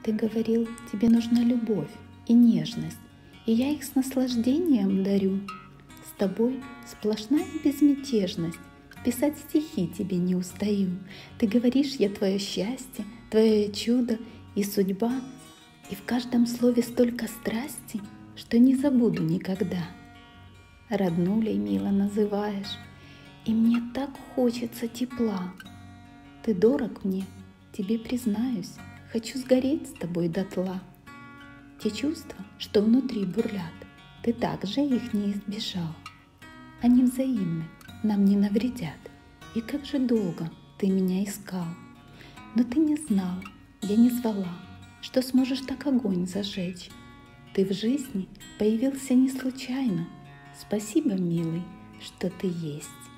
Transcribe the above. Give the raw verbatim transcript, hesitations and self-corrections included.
Ты говорил, тебе нужна любовь и нежность, и я их с наслаждением дарю. С тобой сплошная безмятежность, писать стихи тебе не устаю. Ты говоришь, я твое счастье, твое чудо и судьба, и в каждом слове столько страсти, что не забуду никогда. Роднулей мило называешь, и мне так хочется тепла. Ты дорог мне, тебе признаюсь, хочу сгореть с тобой дотла. Те чувства, что внутри бурлят, ты также их не избежал. Они взаимны, нам не навредят, и как же долго ты меня искал. Но ты не знал, я не звала, что сможешь так огонь зажечь. Ты в жизни появился не случайно. Спасибо, милый, что ты есть.